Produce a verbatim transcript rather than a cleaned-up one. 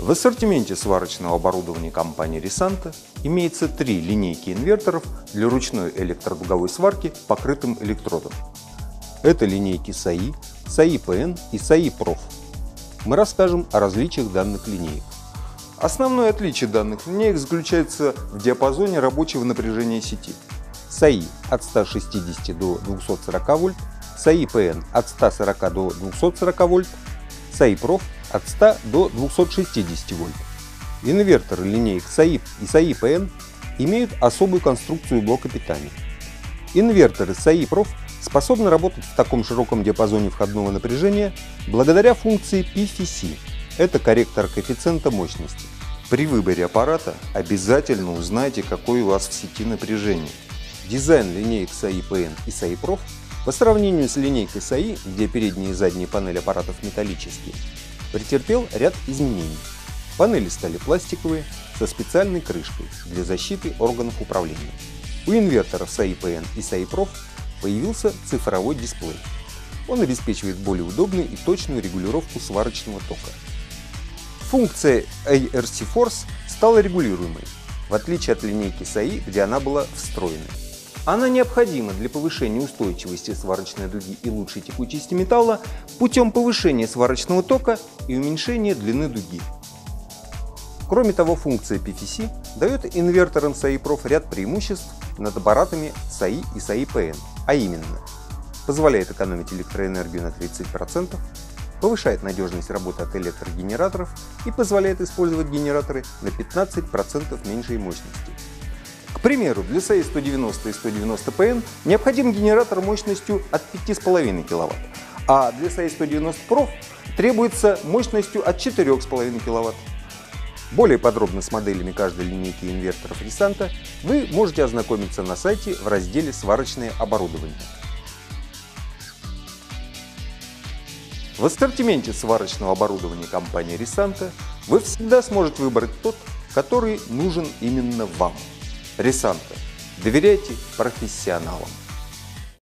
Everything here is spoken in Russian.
В ассортименте сварочного оборудования компании Risanta имеется три линейки инверторов для ручной электродуговой сварки покрытым электродом. Это линейки САИ, САИ ПН и САИ Проф. Мы расскажем о различиях данных линеек. Основное отличие данных линеек заключается в диапазоне рабочего напряжения сети. САИ от ста шестидесяти до двухсот сорока вольт, САИ ПН от ста сорока до двухсот сорока вольт, САИ Проф от ста до двухсот шестидесяти вольт. Инверторы линеек САИ и САИ ПН имеют особую конструкцию блока питания. Инверторы САИ Проф способны работать в таком широком диапазоне входного напряжения благодаря функции пи эф си. Это корректор коэффициента мощности. При выборе аппарата обязательно узнайте, какое у вас в сети напряжение. Дизайн линеек САИ ПН и САИ Проф по сравнению с линейкой САИ, где передние и задние панели аппаратов металлические, претерпел ряд изменений. Панели стали пластиковые со специальной крышкой для защиты органов управления. У инверторов САИ ПН и САИ Проф появился цифровой дисплей. Он обеспечивает более удобную и точную регулировку сварочного тока. Функция эй ар си Force стала регулируемой, в отличие от линейки САИ, где она была встроенной. Она необходима для повышения устойчивости сварочной дуги и лучшей текучести металла путем повышения сварочного тока и уменьшения длины дуги. Кроме того, функция пи эф си дает инверторам САИ Проф ряд преимуществ над аппаратами САИ и САИ ПН, а именно позволяет экономить электроэнергию на тридцать процентов, повышает надежность работы от электрогенераторов и позволяет использовать генераторы на пятнадцать процентов меньшей мощности. К примеру, для САИ сто девяносто и сто девяносто ПН необходим генератор мощностью от пяти с половиной киловатт, а для САИ сто девяносто Проф требуется мощностью от четырёх с половиной киловатт. Более подробно с моделями каждой линейки инверторов Risanta вы можете ознакомиться на сайте в разделе «Сварочное оборудование». В ассортименте сварочного оборудования компании Risanta вы всегда сможете выбрать тот, который нужен именно вам. Risanta. Доверяйте профессионалам.